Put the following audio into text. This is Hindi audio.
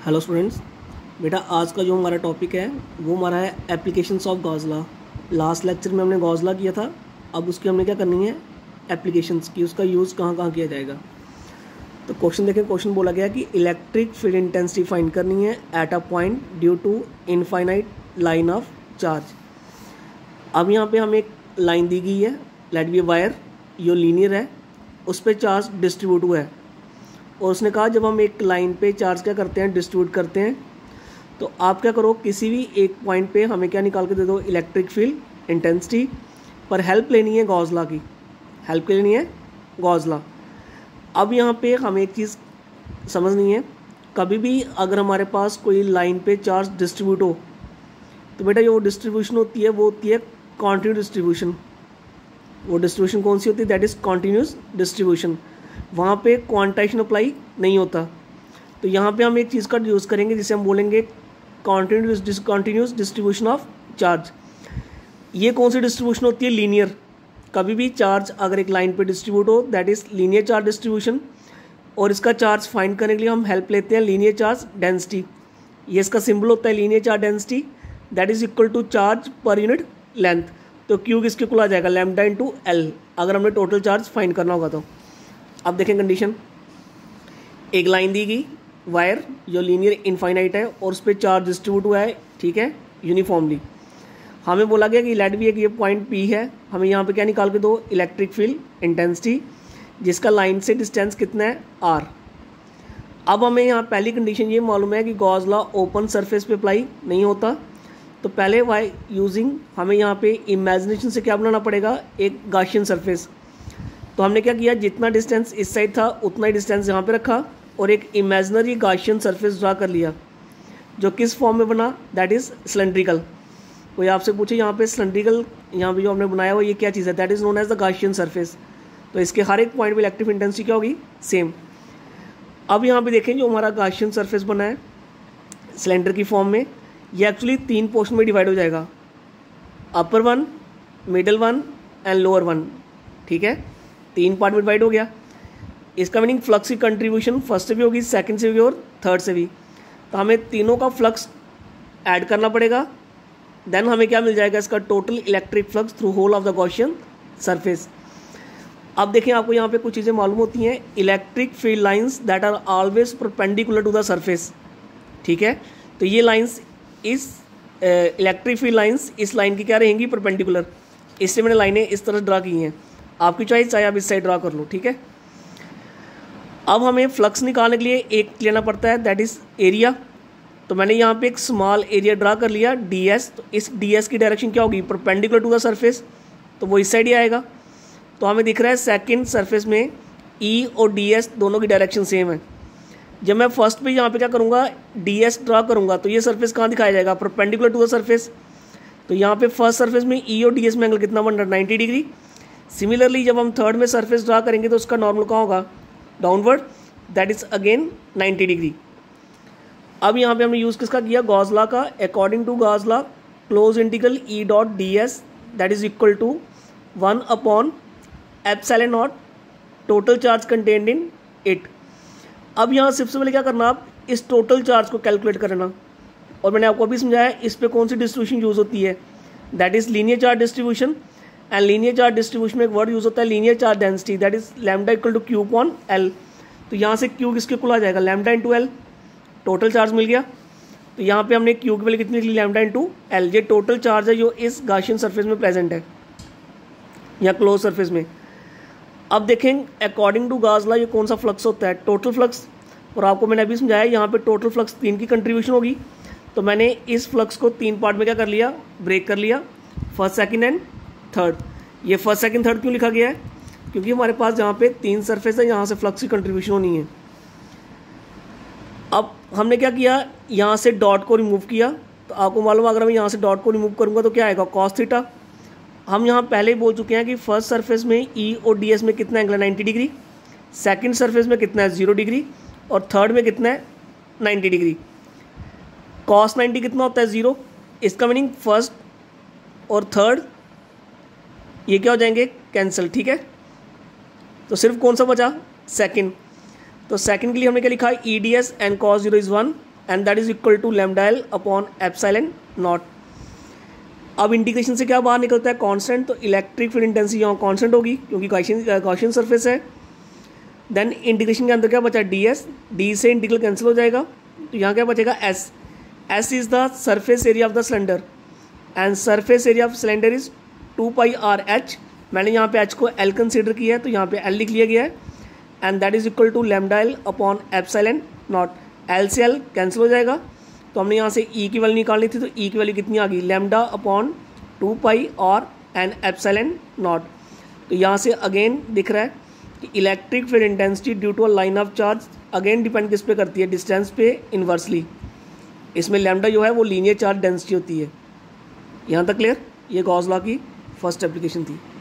Hello students. बेटा आज का जो हमारा टॉपिक है वो हमारा है applications of Gauss law. Last lecture में हमने गॉस लॉ किया था, अब उसकी हमने क्या करनी है, एप्लीकेशंस की, उसका यूज़ कहाँ कहाँ किया जाएगा। तो क्वेश्चन देखें, क्वेश्चन बोला गया कि इलेक्ट्रिक फील्ड इंटेंसिटी फाइंड करनी है at a point due to infinite line of charge. अब यहाँ पे हमें एक लाइन दी गई है, लेट बी वायर, यो लीनियर है, उस पर चार्ज डिस्ट्रीब्यूट हुआ है और उसने कहा जब हम एक लाइन पे चार्ज क्या करते हैं, डिस्ट्रीब्यूट करते हैं, तो आप क्या करो, किसी भी एक पॉइंट पे हमें क्या निकाल के दे दो, इलेक्ट्रिक फील्ड इंटेंसिटी। पर हेल्प लेनी है गॉस लॉ की, हेल्प लेनी है गॉस लॉ। अब यहाँ पे हमें एक चीज़ समझनी है, कभी भी अगर हमारे पास कोई लाइन पे चार्ज डिस्ट्रीब्यूट हो तो बेटा जो डिस्ट्रीब्यूशन होती है वो होती है कॉन्टिन्यूस डिस्ट्रीब्यूशन। वो डिस्ट्रीब्यूशन कौन सी होती है, दैट इज़ कॉन्टिन्यूस डिस्ट्रीब्यूशन। वहाँ पे क्वांटाइजेशन अप्लाई नहीं होता। तो यहाँ पे हम एक चीज़ का यूज़ करेंगे जिसे हम बोलेंगे कॉन्टिन्यूस डिस्ट्रीब्यूशन ऑफ चार्ज। ये कौन सी डिस्ट्रीब्यूशन होती है, लीनियर। कभी भी चार्ज अगर एक लाइन पे डिस्ट्रीब्यूट हो that is linear charge distribution, और इसका चार्ज फाइंड करने के लिए हम हेल्प लेते हैं लीनियर चार्ज डेंसिटी। ये इसका सिंबल होता है linear charge density, that is equal to charge per unit length. तो क्यू किसके इक्वल आ जाएगा, लैम्डा इंटू एल, अगर हमने टोटल चार्ज फाइंड करना होगा तो। अब देखें कंडीशन, एक लाइन दी गई वायर जो लीनियर इनफाइनाइट है और उस पर चार्ज डिस्ट्रीब्यूट हुआ है, ठीक है, यूनिफॉर्मली। हमें बोला गया कि लेट भी एक ये पॉइंट पी है, हमें यहाँ पे क्या निकाल के दो, इलेक्ट्रिक फील्ड इंटेंसिटी, जिसका लाइन से डिस्टेंस कितना है, आर। अब हमें यहाँ पहली कंडीशन ये मालूम है कि गॉस लॉ ओपन सरफेस पे अप्लाई नहीं होता। तो पहले वाई यूजिंग हमें यहाँ पे इमेजिनेशन से क्या बनाना पड़ेगा, एक गाशियन सरफेस। तो हमने क्या किया, जितना डिस्टेंस इस साइड था उतना ही डिस्टेंस यहाँ पे रखा और एक इमेजिनरी गाशियन सरफेस ड्रा कर लिया, जो किस फॉर्म में बना, दैट इज़ सिलेंड्रिकल। कोई आपसे पूछे यहाँ पे सिलेंड्रिकल, यहाँ पे जो हमने बनाया हुआ ये क्या चीज़ है, that is known as the Gaussian surface. तो इसके हर एक पॉइंट पे इलेक्ट्रिक इंटेंसिटी क्या होगी, सेम। अब यहाँ पे देखें जो हमारा गाशियन सरफेस बना है सिलेंडर की फॉर्म में, ये एक्चुअली 3 पोर्शन में डिवाइड हो जाएगा, upper one, middle one and lower one, ठीक है, 3 पार्ट में डिवाइड हो गया। इसका मीनिंग फ्लक्स की कंट्रीब्यूशन फर्स्ट से भी होगी, सेकंड से भी और थर्ड से भी। तो हमें तीनों का फ्लक्स ऐड करना पड़ेगा, देन हमें क्या मिल जाएगा, इसका total electric flux through whole of the Gaussian surface. अब देखें, आपको यहाँ पे कुछ चीज़ें मालूम होती हैं, electric field lines that are always perpendicular to the surface, ठीक है। तो ये लाइंस इस इलेक्ट्रिक फील्ड लाइंस इस लाइन की क्या रहेंगी, परपेंडिकुलर। इससे मैंने लाइनें इस तरह ड्रा की हैं, आपकी चॉइस, चाहे आप इस साइड ड्रा कर लो, ठीक है। अब हमें फ्लक्स निकालने के लिए एक लेना पड़ता है, दैट इज़ एरिया। तो मैंने यहाँ पे एक स्मॉल एरिया ड्रा कर लिया, डी एस। तो इस डी एस की डायरेक्शन क्या होगी, परपेंडिकुलर टू द सरफेस, तो वो इस साइड ही आएगा। तो हमें दिख रहा है सेकंड सरफेस में ई और डी एस दोनों की डायरेक्शन सेम है। जब मैं फर्स्ट पे यहाँ पे क्या करूँगा, डी एस ड्रा करूँगा, तो ये सरफेस कहाँ दिखाया जाएगा, परपेंडिकुलर टू द सरफेस। तो यहाँ पे फर्स्ट सरफेस में ई और डी एस में एंगल कितना बन रहा है, 90 डिग्री। सिमिलरली जब हम थर्ड में सरफेस ड्रा करेंगे तो उसका नॉर्मल कहाँ होगा, downward, that is again 90 degree. अब यहाँ पे हमने यूज़ किसका किया, गॉस लॉ का। According to Gauss law, close integral E dot D S that is equal to 1 upon epsilon naught total charge contained in it. अब यहाँ सबसे पहले क्या करना, आप इस टोटल चार्ज को कैलकुलेट करना, और मैंने आपको अभी समझाया इस पे कौन सी डिस्ट्रीब्यूशन यूज़ होती है, that is linear charge distribution. And linear charge distribution में एक वर्ड यूज़ होता है linear charge density, that is lambda equal to Q upon L. तो यहाँ से क्यू किसके इक्वल आ जाएगा, lambda into L, total charge मिल गया। तो यहाँ पे हमने क्यू की वैल्यू कितनी लिखी, लैम्डा इंटू एल। ये टोटल चार्ज है जो इस गाशियन सरफेस में प्रेजेंट है, या क्लोज सरफेस में। अब देखें अकॉर्डिंग टू गॉस लॉ ये कौन सा फ्लक्स होता है, टोटल फ्लक्स। और आपको मैंने अभी समझाया यहाँ पे टोटल फ्लक्स 3 की कंट्रीब्यूशन होगी। तो मैंने इस फ्लक्स को 3 पार्ट में क्या कर लिया, ब्रेक कर लिया, फर्स्ट, सेकंड एंड थर्ड। ये फर्स्ट, सेकंड, थर्ड क्यों लिखा गया है, क्योंकि हमारे पास जहाँ पे 3 सरफेस है यहाँ से फ्लक्स की कंट्रीब्यूशन होनी है। अब हमने क्या किया, यहाँ से डॉट को रिमूव किया। तो आपको मालूम है अगर मैं यहाँ से डॉट को रिमूव करूँगा तो क्या आएगा, कॉस थीटा। हम यहाँ पहले ही बोल चुके हैं कि फर्स्ट सरफेस में ई और डी एस में कितना एंगल है, 90 डिग्री। सेकंड सरफेस में कितना है, 0 डिग्री। और थर्ड में कितना है, 90 डिग्री। कॉस 90 कितना होता है, 0। इसका मीनिंग फर्स्ट और थर्ड ये क्या हो जाएंगे, कैंसिल, ठीक है। तो सिर्फ कौन सा बचा, सेकंड। तो सेकंड के लिए हमने क्या लिखा, E D S and cos 0 is 1, and that is equal to lambda L upon epsilon naught. अब इंटीग्रेशन से क्या बाहर निकलता है, कांस्टेंट, तो इलेक्ट्रिक फील्ड इंटेंसिटी यहाँ कांस्टेंट होगी क्योंकि गॉसियन सरफेस है। देन इंटीग्रेशन के अंदर क्या बचा, डी एस, डी से इंटीग्रल कैंसिल हो जाएगा, तो यहाँ क्या बचेगा, S. S is the surface area of the cylinder and surface area of cylinder is 2 pi R H. मैंने यहाँ पे एच को एल कंसीडर किया है तो यहाँ पे एल लिख लिया गया है, and that is equal to lambda L upon epsilon naught. L से एल कैंसिल हो जाएगा, तो हमने यहाँ से ई की वैल्यू निकालनी थी, तो ई की वैल्यू कितनी आ गई, लैम्डा अपॉन 2 पाई और एन एप्सिलॉन नॉट। तो यहाँ से अगेन दिख रहा है कि electric field intensity due to a line of charge again depend किस पे करती है, डिस्टेंस पे इन्वर्सली। इसमें लैम्डा जो है वो लीनियर चार्ज डेंसिटी होती है। यहाँ तक क्लियर, ये गॉस लॉ की फर्स्ट एप्लीकेशन थी।